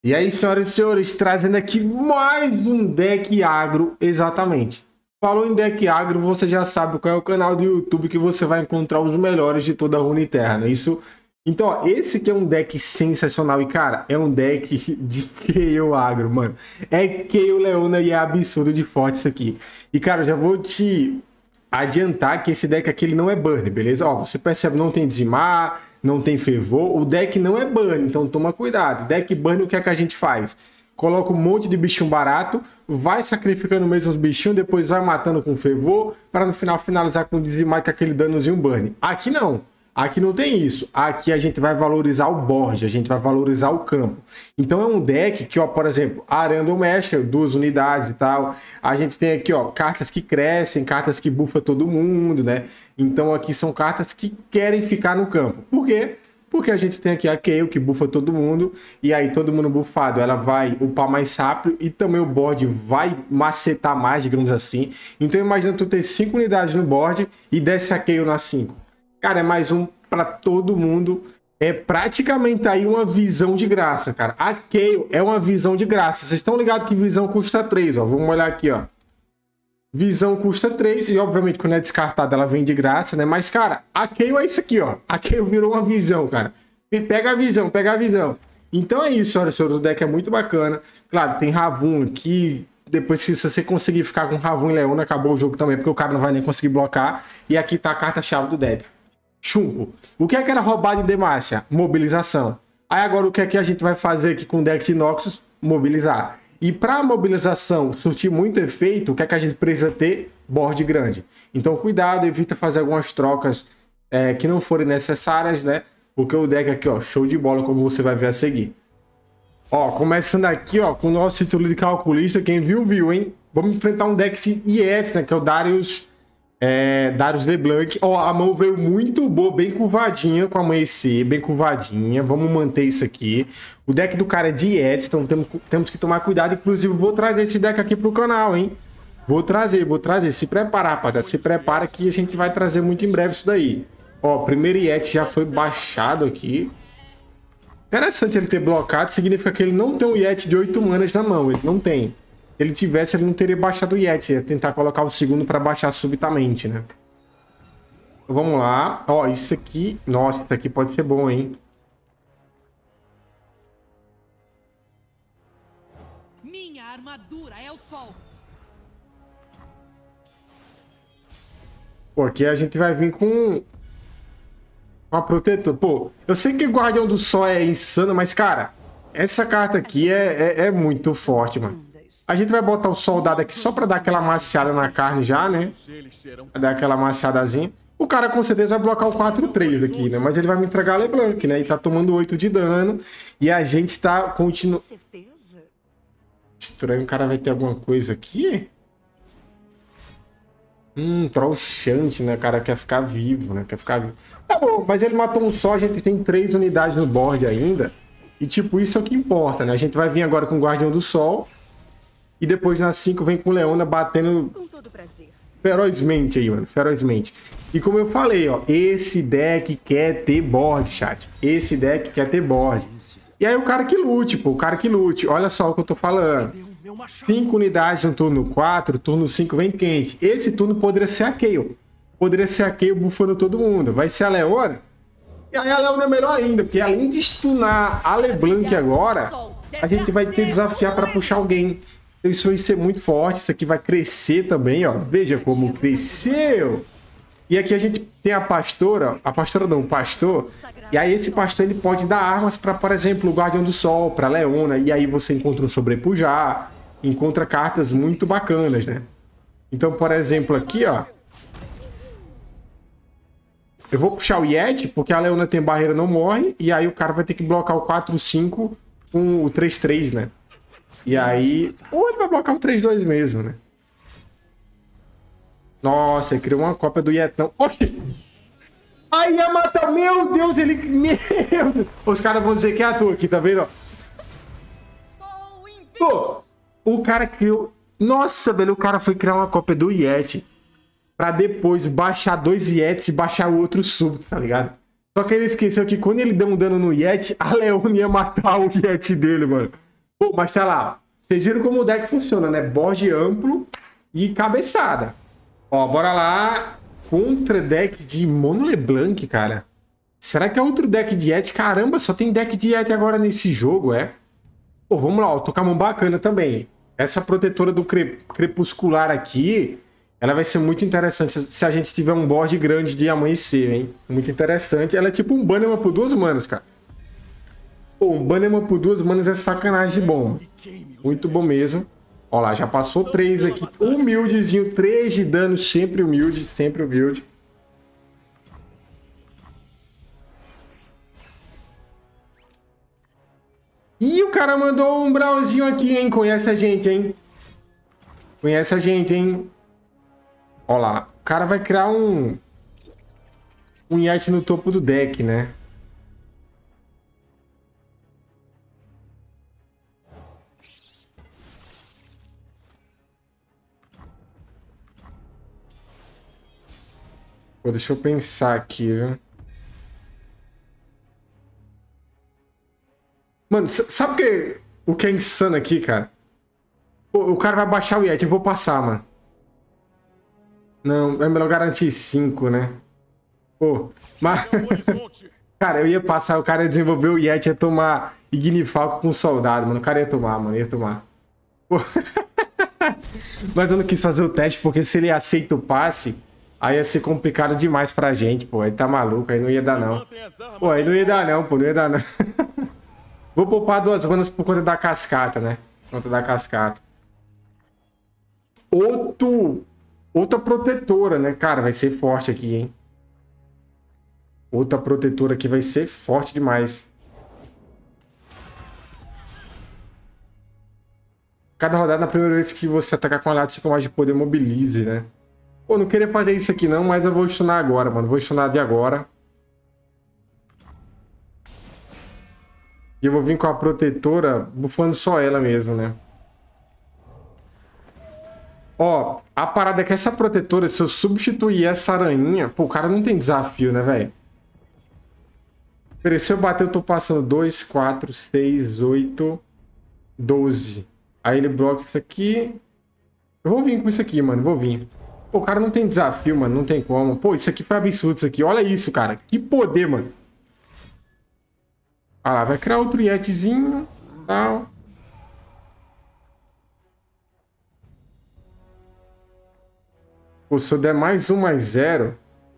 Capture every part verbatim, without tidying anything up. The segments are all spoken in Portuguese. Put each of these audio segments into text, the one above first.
E aí, senhoras e senhores, trazendo aqui mais um deck agro, exatamente. Falou em deck agro, você já sabe qual é o canal do YouTube que você vai encontrar os melhores de toda a Runeterra, não é isso? Então, ó, esse aqui é um deck sensacional e, cara, é um deck de K O agro, mano. É K O Leona e é absurdo de forte isso aqui. E, cara, eu já vou te adiantar que esse deck aqui ele não é burn, beleza? Ó, você percebe, não tem dizimar, não tem fervor, o deck não é burn, então toma cuidado. Deck burn, o que é que a gente faz? Coloca um monte de bichinho barato, vai sacrificando mesmo os bichinhos, depois vai matando com fervor, para no final finalizar com dizimar com aquele danozinho burn. Aqui não. Aqui não tem isso. Aqui a gente vai valorizar o board, a gente vai valorizar o campo. Então é um deck que, ó, por exemplo, aranha doméstica, duas unidades e tal. A gente tem aqui, ó, cartas que crescem, cartas que bufa todo mundo, né? Então aqui são cartas que querem ficar no campo. Por quê? Porque a gente tem aqui a Kayle, que bufa todo mundo, e aí todo mundo bufado, ela vai upar mais rápido e também o board vai macetar mais, digamos assim. Então imagina tu ter cinco unidades no board e desce a Kayle nas cinco. Cara, é mais um para todo mundo. É praticamente aí uma visão de graça, cara. A Kayle é uma visão de graça. Vocês estão ligados que visão custa três, ó. Vamos olhar aqui, ó. Visão custa três e, obviamente, quando é descartada, ela vem de graça, né? Mas, cara, a Kayle é isso aqui, ó. A Kayle virou uma visão, cara. Pega a visão, pega a visão. Então é isso, olha, senhor. O deck é muito bacana. Claro, tem Ravun aqui. Depois, se você conseguir ficar com Ravun e Leona, acabou o jogo também, porque o cara não vai nem conseguir blocar. E aqui tá a carta-chave do deck. Chumbo. O que é que era roubado em Demacia? Mobilização. Aí agora o que é que a gente vai fazer aqui com o deck de Noxus? Mobilizar. E para a mobilização surtir muito efeito, o que é que a gente precisa ter? Board grande. Então cuidado, evita fazer algumas trocas é, que não forem necessárias, né? Porque o deck aqui, ó, show de bola, como você vai ver a seguir. Ó, começando aqui, ó, com o nosso título de calculista, quem viu, viu, hein? Vamos enfrentar um deck de I E T S, né? Que é o Darius... É, Darius LeBlanc. Ó, a mão veio muito boa, bem curvadinha com a amanhecer, bem curvadinha. Vamos manter isso aqui. O deck do cara é de I E T S, então temos, temos que tomar cuidado. Inclusive, vou trazer esse deck aqui pro canal, hein? Vou trazer, vou trazer. Se prepara, rapaziada. Se prepara que a gente vai trazer muito em breve isso daí. Ó, primeiro I E T S já foi baixado aqui. Interessante ele ter blocado. Significa que ele não tem um I E T S de oito manas na mão. Ele não tem. Se ele tivesse, ele não teria baixado o I E T S. Ia tentar colocar o segundo para baixar subitamente, né? Então, vamos lá. Ó, isso aqui... Nossa, isso aqui pode ser bom, hein? Minha armadura é o sol. Pô, aqui a gente vai vir com... Uma protetor. Pô, eu sei que o Guardião do Sol é insano, mas, cara... Essa carta aqui é, é, é muito forte, mano. A gente vai botar o soldado aqui só pra dar aquela maciada na carne já, né? Vai dar aquela maciadazinha. O cara com certeza vai blocar o quatro três aqui, né? Mas ele vai me entregar a LeBlanc, né? E tá tomando oito de dano. E a gente tá continuando... Estranho, o cara vai ter alguma coisa aqui? Hum, trouxante, né? O cara quer ficar vivo, né? Quer ficar vivo. Tá bom, mas ele matou um só, a gente tem três unidades no board ainda. E tipo, isso é o que importa, né? A gente vai vir agora com o Guardião do Sol. E depois na cinco vem com o Leona batendo ferozmente aí, mano. Ferozmente. E como eu falei, ó. Esse deck quer ter board, chat. Esse deck quer ter board. E aí o cara que lute, pô. O cara que lute. Olha só o que eu tô falando. cinco unidades no turno quatro. Turno cinco vem quente. Esse turno poderia ser a Kayle. Poderia ser a Kayle bufando todo mundo. Vai ser a Leona. E aí a Leona é melhor ainda. Porque além de stunar a LeBlanc agora, a gente vai ter que desafiar para puxar alguém. Isso vai ser muito forte, isso aqui vai crescer também, ó. Veja como cresceu. E aqui a gente tem a pastora, a pastora não, o pastor. E aí esse pastor ele pode dar armas para, por exemplo, o Guardião do Sol, para Leona. E aí você encontra um sobrepujar, encontra cartas muito bacanas, né? Então, por exemplo, aqui, ó. Eu vou puxar o Yeti, porque a Leona tem barreira, não morre. E aí o cara vai ter que blocar o quatro cinco com o três três, né? E aí... Ou ele vai blocar o três dois mesmo, né? Nossa, ele criou uma cópia do Yetão. Oxi! Ai, ia matar... Meu Deus, ele... Meu Deus! Os caras vão dizer que é ator aqui, tá vendo? Pô, o cara criou... Nossa, velho, o cara foi criar uma cópia do Yeti. Pra depois baixar dois Yetis e baixar o outro súbito, tá ligado? Só que ele esqueceu que quando ele deu um dano no Yeti, a Leona ia matar o Yeti dele, mano. Pô, mas tá lá. Vocês viram como o deck funciona, né? Board amplo e cabeçada. Ó, bora lá. Contra deck de Mono LeBlanc, cara. Será que é outro deck de Yeti? Caramba, só tem deck de Yeti agora nesse jogo, é? Pô, vamos lá, ó. Tô com a mão bacana também. Essa protetora do cre crepuscular aqui, ela vai ser muito interessante se a gente tiver um board grande de amanhecer, hein? Muito interessante. Ela é tipo um Bannerman por duas manas, cara. Pô, um Bannerman por duas manas é sacanagem de bom. Muito bom mesmo. Ó lá, já passou três aqui. Humildezinho, três de dano, sempre humilde, sempre humilde. Ih, o cara mandou um brauzinho aqui, hein? Conhece a gente, hein? Conhece a gente, hein? Ó lá, o cara vai criar um... Um Yeti no topo do deck, né? Pô, deixa eu pensar aqui, viu? Mano, sabe o que, o que é insano aqui, cara? Pô, o cara vai baixar o Yeti, eu vou passar, mano. Não, é melhor garantir cinco, né? Pô, mas... Cara, eu ia passar, o cara ia desenvolver o Yeti, ia tomar Ignifalco com soldado, mano. O cara ia tomar, mano, ia tomar. Pô. Mas eu não quis fazer o teste, porque se ele aceita o passe, aí ia ser complicado demais pra gente, pô. Aí tá maluco, aí não ia dar, não. Pô, aí não ia dar, não, pô, não ia dar, não. Vou poupar duas manas por conta da cascata, né? Por conta da cascata. Outro... Outra protetora, né? Cara, vai ser forte aqui, hein? Outra protetora aqui vai ser forte demais. Cada rodada, na primeira vez que você atacar com aliado, você com mais de poder, mobilize, né? Pô, não queria fazer isso aqui não, mas eu vou stunar agora, mano. Vou stunar de agora. E eu vou vir com a protetora, bufando só ela mesmo, né? Ó, a parada é que essa protetora, se eu substituir essa aranha... Pô, o cara não tem desafio, né, velho? Peraí, se eu bater, eu tô passando dois, quatro, seis, oito, doze. Aí ele bloca isso aqui. Eu vou vir com isso aqui, mano. Vou vir. Pô, o cara não tem desafio, mano. Não tem como. Pô, isso aqui foi absurdo, isso aqui. Olha isso, cara. Que poder, mano. Ah lá, vai criar outro Yetizinho. Tal. Pô, se eu der mais um, mais zero...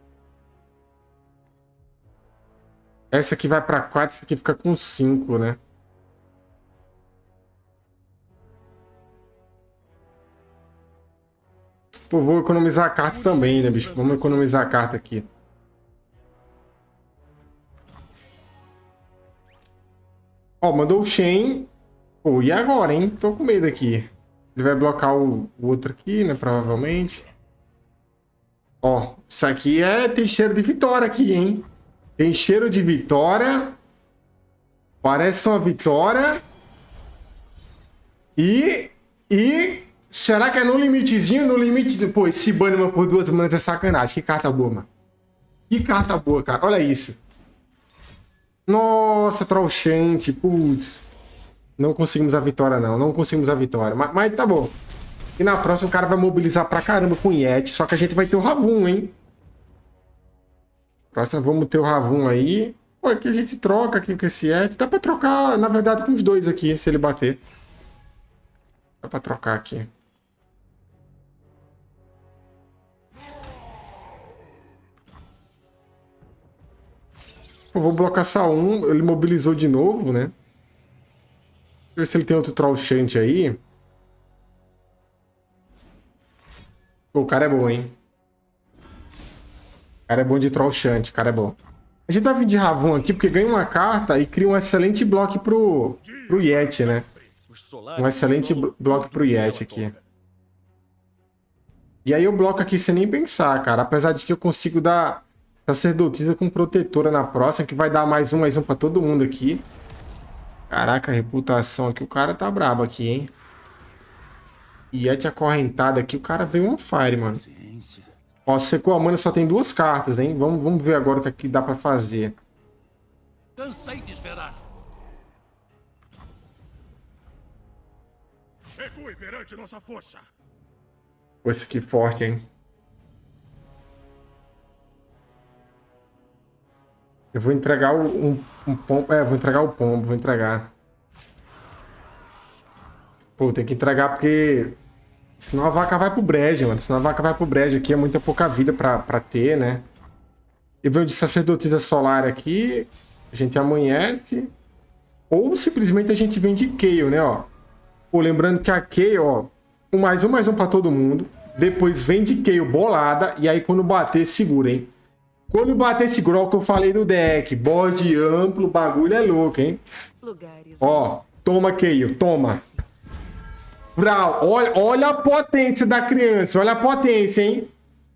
Essa aqui vai pra quatro, essa aqui fica com cinco, né? Pô, vou economizar a carta também, né, bicho? Vamos economizar a carta aqui. Ó, mandou o Shen. Pô, e agora, hein? Tô com medo aqui. Ele vai blocar o, o outro aqui, né? Provavelmente. Ó, isso aqui é... Tem cheiro de vitória aqui, hein? Tem cheiro de vitória. Parece uma vitória. E... E... Será que é no limitezinho? No limite... Pô, esse Bannerman por duas manas é sacanagem. Que carta boa, mano. Que carta boa, cara. Olha isso. Nossa, Trollchante. Putz. Não conseguimos a vitória, não. Não conseguimos a vitória. Mas, mas tá bom. E na próxima o cara vai mobilizar pra caramba com o Yeti. Só que a gente vai ter o Ravun, hein? Próxima vamos ter o Ravun aí. Pô, aqui a gente troca aqui com esse Yeti. Dá pra trocar, na verdade, com os dois aqui, se ele bater. Dá pra trocar aqui. Eu vou blocar só um. Ele mobilizou de novo, né? Deixa eu ver se ele tem outro Trollchante aí. Pô, o cara é bom, hein? O cara é bom de Trollchante, o cara é bom. A gente vai vir de Ravun aqui porque ganha uma carta e cria um excelente bloco pro, pro Yeti, né? Um excelente bloco pro Yeti aqui. E aí eu bloco aqui sem nem pensar, cara. Apesar de que eu consigo dar sacerdotisa com protetora na próxima, que vai dar mais um, mais um pra todo mundo aqui. Caraca, a reputação aqui. O cara tá brabo aqui, hein? Yeti acorrentado aqui. O cara veio on fire, mano. Ó, secou a mana, só tem duas cartas, hein? Vamos, vamos ver agora o que aqui dá pra fazer. Cansei de esperar. Recue perante nossa força. Pô, esse aqui forte, hein? Eu vou entregar o, um, um pombo. É, vou entregar o pombo, vou entregar. Pô, tem que entregar porque... Senão a vaca vai pro brejo, mano. Senão a vaca vai pro brejo. Aqui é muita pouca vida pra, pra ter, né? E vem de sacerdotisa solar aqui. A gente amanhece. Ou simplesmente a gente vem de Kayle, né, ó. Pô, lembrando que a Kayle, ó... Um mais um, mais um pra todo mundo. Depois vem de Kayle bolada. E aí quando bater, segura, hein? Quando bater, segura. Ó o que eu falei do deck. Board amplo, bagulho é louco, hein? Lugares. Ó, toma, Kayle, toma. Brau, olha, olha a potência da criança. Olha a potência, hein?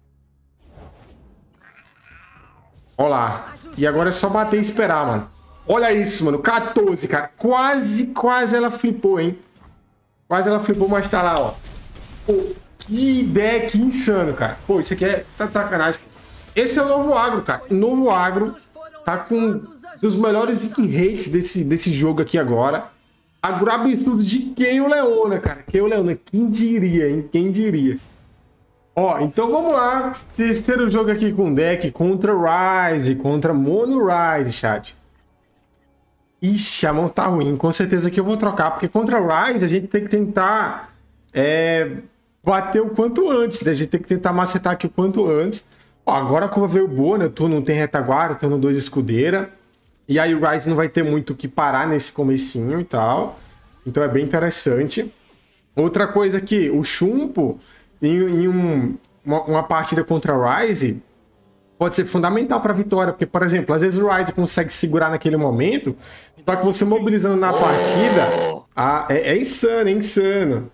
Olha lá. E agora é só bater e esperar, mano. Olha isso, mano. quatorze, cara. Quase, quase ela flipou, hein? Quase ela flipou, mas tá lá, ó. Pô, que deck insano, cara. Pô, isso aqui é... Tá de sacanagem. Esse é o novo agro, cara. O novo agro tá com um dos melhores hit rates desse, desse jogo aqui agora. Agro absurdo de Kayle Leona, cara. Kayle Leona. Quem diria, hein? Quem diria? Ó, então vamos lá. Terceiro jogo aqui com deck contra Ryze, contra Mono Ryze, chat. Ixi, a mão tá ruim. Com certeza que eu vou trocar, porque contra Ryze a gente tem que tentar é, bater o quanto antes, né? A gente tem que tentar macetar aqui o quanto antes. Ó, agora a curva veio boa, né? O turno não tem retaguarda, turno dois escudeira. E aí o Ryze não vai ter muito o que parar nesse comecinho e tal. Então é bem interessante. Outra coisa aqui, o Chumpo, em, em um, uma, uma partida contra o Ryze, pode ser fundamental para a vitória. Porque, por exemplo, às vezes o Ryze consegue segurar naquele momento, só que você mobilizando na partida, ah, é, é insano, é insano.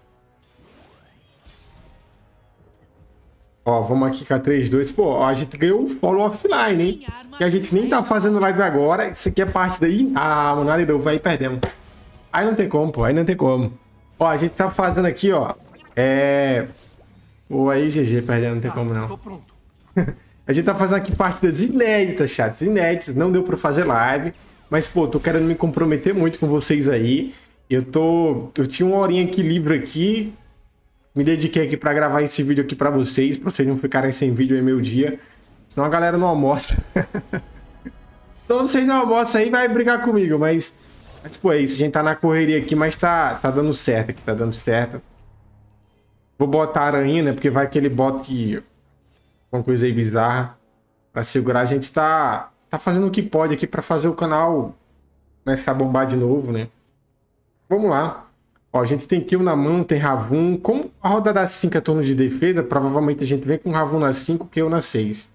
Ó, vamos aqui com a três dois. Pô, a gente ganhou um follow offline, hein? Que a gente nem tá fazendo live agora. Isso aqui é parte daí. Ah, mano, ali aí perdemos. Aí não tem como, pô. Aí não tem como. Ó, a gente tá fazendo aqui, ó. É... Pô, aí G G, perdendo, não tem como não. Tô pronto. A gente tá fazendo aqui partidas inéditas, chats. Inéditas. Não deu pra fazer live. Mas, pô, tô querendo me comprometer muito com vocês aí. Eu tô... Eu tinha uma horinha aqui livre aqui. Me dediquei aqui pra gravar esse vídeo aqui pra vocês, pra vocês não ficarem sem vídeo aí meu dia. Senão a galera não almoça. Então vocês não almoçam aí, vai brigar comigo, mas... Mas, pô, é isso. A gente tá na correria aqui, mas tá, tá dando certo aqui, tá dando certo. Vou botar a aranha, né? Porque vai que ele bota que... Uma coisa aí bizarra. Pra segurar, a gente tá... Tá fazendo o que pode aqui pra fazer o canal começar a bombar de novo, né? Vamos lá. Ó, a gente tem kill na mão, tem Ravun. Como a roda dá cinco é turno de defesa, provavelmente a gente vem com Ravun na cinco, kill na seis.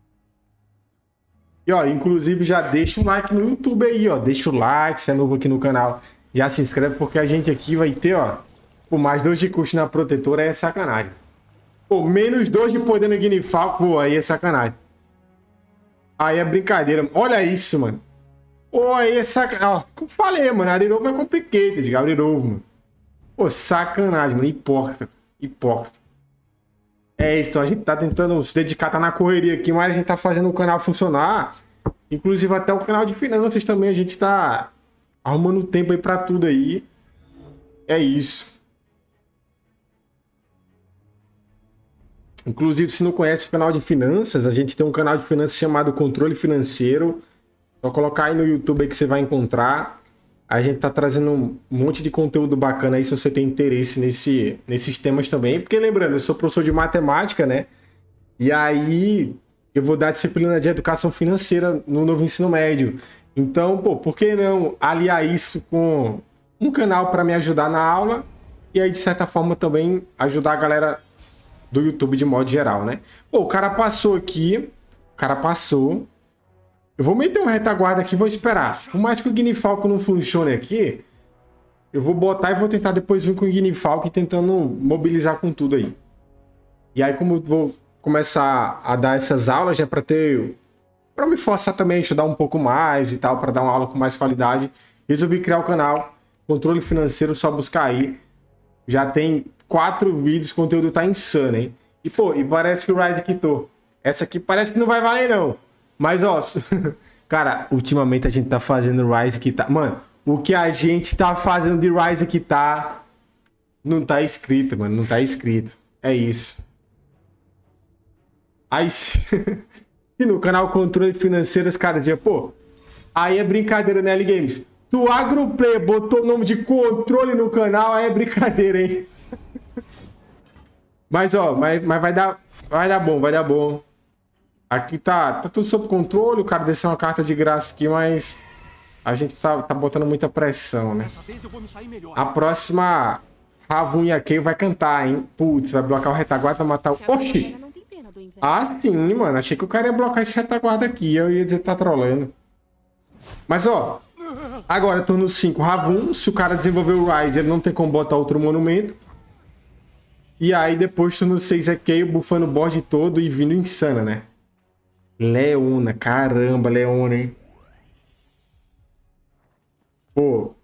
E ó, inclusive já deixa o like no YouTube aí, ó. Deixa o like, se é novo aqui no canal. Já se inscreve, porque a gente aqui vai ter, ó, por mais dois de custo na protetora é sacanagem. Pô, menos dois de poder no Guinifal, pô, aí é sacanagem. Aí é brincadeira. Olha isso, mano. Pô, aí é sacanagem. Ó, como eu falei, mano, Arirova é complicated, Gabriel, mano. Pô, sacanagem, mano. Hipócrita. Hipócrita. É isso, então a gente tá tentando se dedicar, tá na correria aqui, mas a gente tá fazendo o canal funcionar. Inclusive até o canal de finanças também, a gente tá arrumando tempo aí pra tudo aí. É isso. Inclusive, se não conhece o canal de finanças, a gente tem um canal de finanças chamado Controle Financeiro. Só colocar aí no YouTube aí que você vai encontrar. A gente tá trazendo um monte de conteúdo bacana aí, se você tem interesse nesse, nesses temas também. Porque lembrando, eu sou professor de matemática, né? E aí eu vou dar disciplina de educação financeira no novo ensino médio. Então, pô, por que não aliar isso com um canal para me ajudar na aula? E aí, de certa forma, também ajudar a galera do YouTube de modo geral, né? Pô, o cara passou aqui. O cara passou. Eu vou meter um retaguarda aqui e vou esperar. Por mais que o Guinifalco não funcione aqui, eu vou botar e vou tentar depois vir com o Guinifalco tentando mobilizar com tudo aí. E aí, como eu vou começar a dar essas aulas, já para ter... Para me forçar também a estudar um pouco mais e tal, para dar uma aula com mais qualidade, resolvi criar o canal Controle Financeiro, só buscar aí. Já tem quatro vídeos, o conteúdo tá insano, hein? E, pô, e parece que o Ryze quitou. Essa aqui parece que não vai valer, não. Mas, ó, cara, ultimamente a gente tá fazendo Ryze que tá... Mano, o que a gente tá fazendo de Ryze que tá... Não tá escrito, mano. Não tá escrito. É isso. Aí se no canal Controle Financeiro os caras diziam, pô, aí é brincadeira, né, L Games? Tu Agroplay botou o nome de controle no canal, aí é brincadeira, hein? Mas, ó, mas, mas vai dar, vai dar bom, vai dar bom. Aqui tá, tá tudo sob controle, o cara desceu uma carta de graça aqui, mas a gente tá, tá botando muita pressão, né? A próxima Ravunha aqui vai cantar, hein? Putz, vai bloquear o retaguarda, vai matar o... Oxi! Ah, sim, mano. Achei que o cara ia bloquear esse retaguarda aqui. Eu ia dizer que tá trolando. Mas, ó. Agora, turno cinco, Ravun. Se o cara desenvolver o Rise, ele não tem como botar outro monumento. E aí, depois, turno seis é Kayle, bufando o board todo e vindo insana, né? Leona. Caramba, Leona, hein? Pô.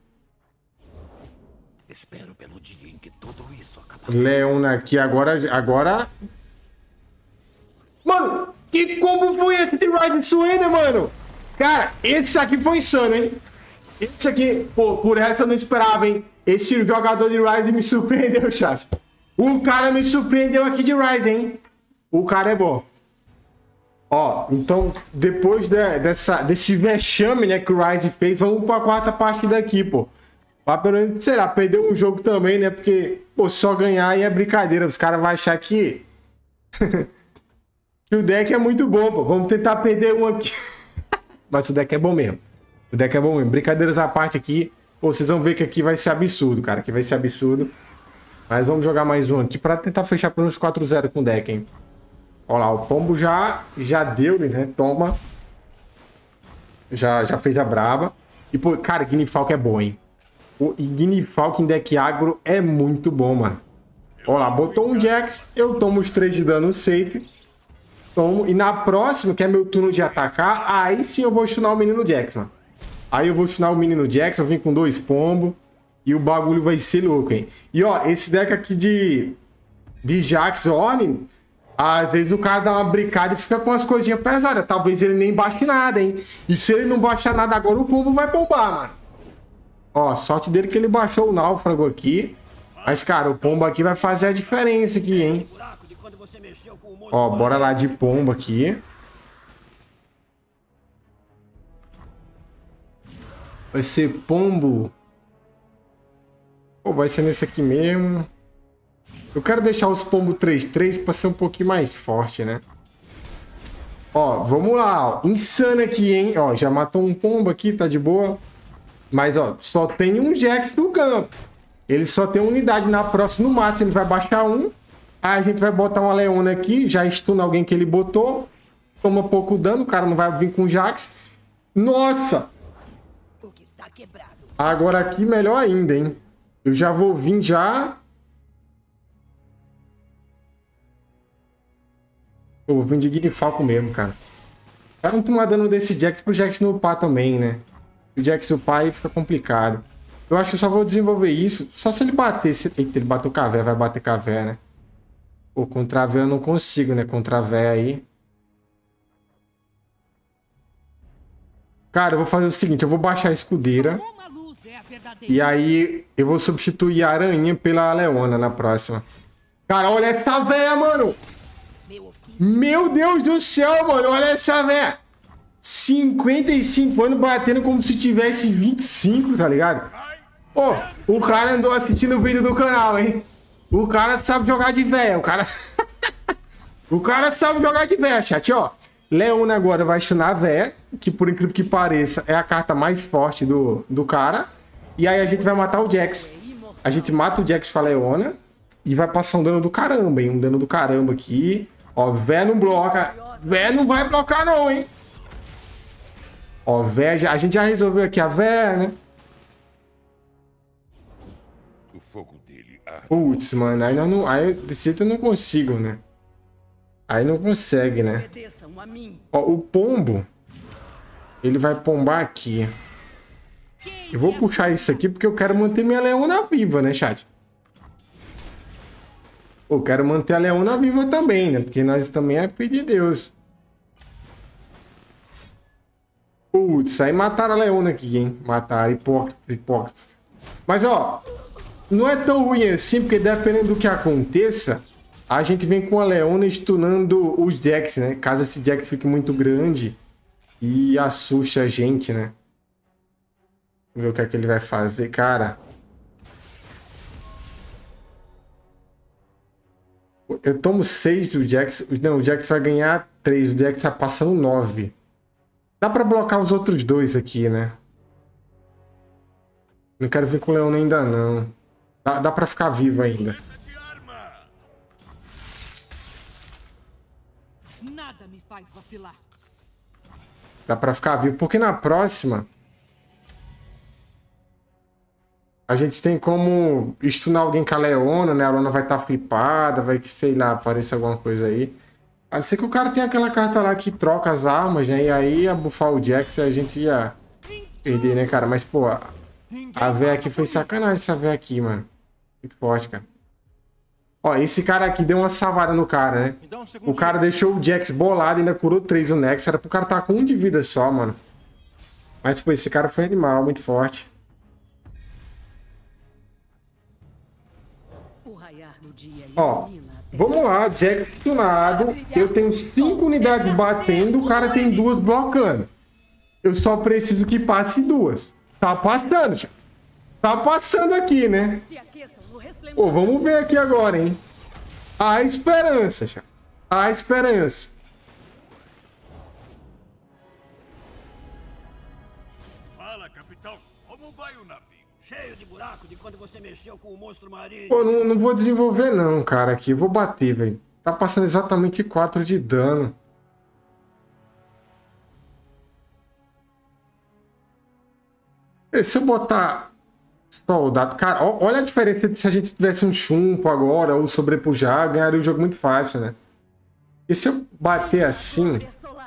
Espero pelo dia em que tudo isso acabar. Leona aqui. Agora... Agora... Mano, que combo foi esse de Rise Suene, mano? Cara, esse aqui foi insano, hein? Esse aqui, pô, por essa eu não esperava, hein? Esse jogador de Rise me surpreendeu, chat. O cara me surpreendeu aqui de Rise, hein? O cara é bom. Ó, então, depois de, dessa, desse vexame, né, que o Rise fez, vamos pra quarta partida aqui, pô. Pra pelo menos, sei lá, perder um jogo também, né? Porque, pô, só ganhar aí é brincadeira. Os caras vão achar que... O deck é muito bom, pô. Vamos tentar perder um aqui. Mas o deck é bom mesmo. O deck é bom mesmo. Brincadeiras à parte aqui. Pô, vocês vão ver que aqui vai ser absurdo, cara. Aqui vai ser absurdo. Mas vamos jogar mais um aqui pra tentar fechar pelo menos quatro a zero com o deck, hein. Olha lá, o Pombo já, já deu, né? Toma. Já, já fez a braba. E, pô, cara, Guinefalk é bom, hein. O Guinefalk em deck agro é muito bom, mano. Olha lá, botou um Jax. Eu tomo os três de dano safe. Tomo. E na próxima, que é meu turno de atacar, aí sim eu vou stunar o menino Jax, mano. Aí eu vou stunar o menino Jax, eu vim com dois pombos. E o bagulho vai ser louco, hein. E ó, esse deck aqui de, de Jax Ornn, às vezes o cara dá uma brincada e fica com as coisinhas pesadas. Talvez ele nem baixe nada, hein. E se ele não baixar nada agora, o pombo vai bombar, mano. Ó, sorte dele que ele baixou o náufrago aqui. Mas, cara, o pombo aqui vai fazer a diferença aqui, hein. Ó, bora lá de pombo aqui. Vai ser pombo. Pô, vai ser nesse aqui mesmo. Eu quero deixar os pombos três três pra ser um pouquinho mais forte, né? Ó, vamos lá, ó. Insano aqui, hein? Ó, já matou um pombo aqui, tá de boa. Mas, ó, só tem um Jax no campo. Ele só tem uma unidade. Na próxima, no máximo, ele vai baixar um. Aí a gente vai botar uma Leona aqui. Já stuna alguém que ele botou. Toma pouco dano. O cara não vai vir com Jax. Nossa! Agora aqui, melhor ainda, hein? Eu já vou vir já... Eu vou vir de Guinefalco mesmo, cara. O cara não toma dano desse Jax pro Jax não upar também, né? O Jax upar aí fica complicado. Eu acho que eu só vou desenvolver isso. Só se ele bater. Se... Eita, ele bateu cavé, vai bater cavé, né? Pô, contra a véia eu não consigo, né? Contra a véia aí. Cara, eu vou fazer o seguinte. Eu vou baixar a escudeira. E aí eu vou substituir a aranha pela Leona na próxima. Cara, olha essa véia, mano. Meu Deus do céu, mano. Olha essa véia. cinquenta e cinco anos batendo como se tivesse vinte e cinco, tá ligado? Pô, o cara andou assistindo o vídeo do canal, hein? O cara sabe jogar de véia. O cara... o cara sabe jogar de véia, chat, ó. Leona agora vai stunar a véia, que por incrível que pareça é a carta mais forte do, do cara. E aí a gente vai matar o Jax. A gente mata o Jax com a Leona e vai passar um dano do caramba, hein? Um dano do caramba aqui. Ó, véia não bloca. Véia não vai blocar não, hein? Ó, véia, a gente já resolveu aqui a véia, né? O fogo dele arde. Putz, mano, aí, não, aí desse jeito eu não consigo, né? Aí não consegue, né? Ó, o pombo, ele vai pombar aqui. Eu vou puxar isso aqui porque eu quero manter minha Leona viva, né, chat? Eu quero manter a Leona viva também, né? Porque nós também é filho de Deus. Putz, aí mataram a Leona aqui, hein? Mataram, hipócritas, hipócritas. Mas, ó, não é tão ruim assim, porque dependendo do que aconteça, a gente vem com a Leona stunando os Jax, né? Caso esse Jax fique muito grande e assuste a gente, né? Vamos ver o que é que ele vai fazer, cara. Eu tomo seis do Jax. Não, o Jax vai ganhar três. O Jax tá passando nove. Dá pra blocar os outros dois aqui, né? Não quero vir com o Leona ainda, não. Dá, dá pra ficar vivo ainda. Nada me faz vacilar. Dá pra ficar vivo. Porque na próxima... a gente tem como stunar alguém com a Leona, né? A Leona vai estar tá flipada, vai que, sei lá, apareça alguma coisa aí. A não ser que o cara tenha aquela carta lá que troca as armas, né? E aí ia buffar o Jax e a gente ia perder, né, cara? Mas, pô, a véia aqui foi sacanagem, essa véia aqui, mano. Muito forte, cara. Ó, esse cara aqui deu uma salvada no cara, né? O cara deixou o Jax bolado e ainda curou três no Nexus. Era pro cara estar tá com um de vida só, mano. Mas, pô, esse cara foi animal, muito forte. Ó, vamos lá, Jax tunado. Eu tenho cinco unidades batendo, o cara tem duas blocando. Eu só preciso que passe duas. Tá passando, já. Tá passando aqui, né? Pô, vamos ver aqui agora, hein? A esperança, já. A esperança. Fala, capitão. Como vai o navio? Cheio de buraco de quando você mexeu com o monstro marinho. Pô, não, não vou desenvolver não, cara, aqui. Vou bater, velho. Tá passando exatamente quatro de dano. E se eu botar soldado... Cara, ó, olha a diferença se a gente tivesse um chumpo agora ou sobrepujar, ganharia o jogo muito fácil, né? E se eu bater assim...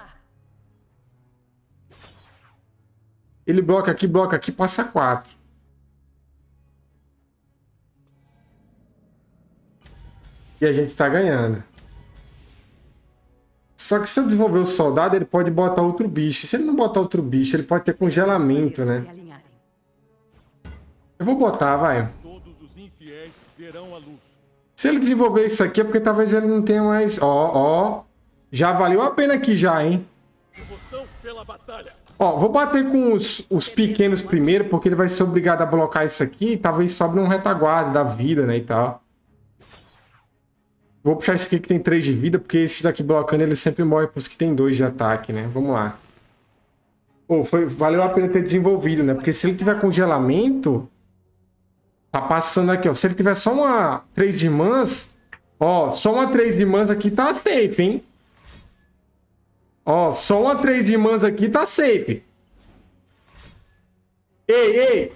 ele bloca aqui, bloca aqui, passa quatro. E a gente tá ganhando. Só que se eu desenvolver o soldado, ele pode botar outro bicho. Se ele não botar outro bicho, ele pode ter congelamento, né? Eu vou botar, vai. Se ele desenvolver isso aqui, é porque talvez ele não tenha mais... Ó, ó. Já valeu a pena aqui já, hein? Ó, vou bater com os, os pequenos primeiro, porque ele vai ser obrigado a blocar isso aqui. E talvez sobre um retaguarda da vida, né, e tal. Vou puxar esse aqui que tem três de vida, porque esse daqui blocando ele sempre morre para os que tem dois de ataque, né? Vamos lá. Pô, foi, valeu a pena ter desenvolvido, né? Porque se ele tiver congelamento... Tá passando aqui, ó. Se ele tiver só uma três irmãs... Ó, só uma três irmãs aqui tá safe, hein? Ó, só uma três irmãs aqui tá safe. Ei, ei!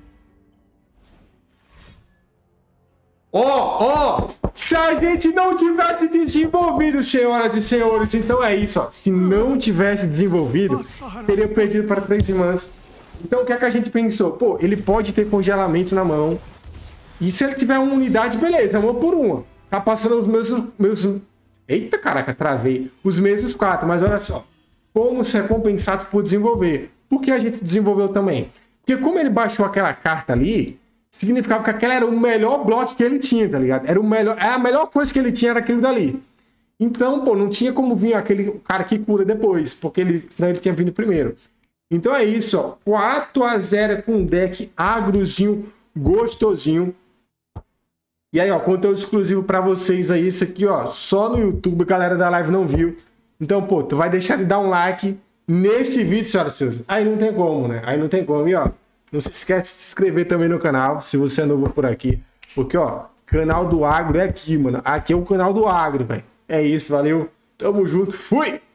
Ó, ó! Se a gente não tivesse desenvolvido, senhoras e senhores, então é isso, ó. Se não tivesse desenvolvido, teria perdido para três irmãs. Então o que é que a gente pensou? Pô, ele pode ter congelamento na mão. E se ele tiver uma unidade, beleza, uma por uma. Tá passando os mesmos... meus... Eita, caraca, travei. Os mesmos quatro, mas olha só. Como ser compensado por desenvolver. Por que a gente desenvolveu também? Porque como ele baixou aquela carta ali... significava que aquele era o melhor bloco que ele tinha, tá ligado? Era o melhor, é a melhor coisa que ele tinha era aquilo dali. Então, pô, não tinha como vir aquele cara que cura depois, porque ele, senão ele tinha vindo primeiro. Então é isso, ó. quatro a zero com um deck agrozinho, gostosinho. E aí, ó, conteúdo exclusivo pra vocês aí, isso aqui, ó, só no YouTube, a galera da live não viu. Então, pô, tu vai deixar de dar um like neste vídeo, senhoras e senhores. Aí não tem como, né? Aí não tem como, e ó. Não se esquece de se inscrever também no canal, se você é novo por aqui. Porque, ó, canal do Agro é aqui, mano. Aqui é o canal do Agro, velho. É isso, valeu. Tamo junto, fui!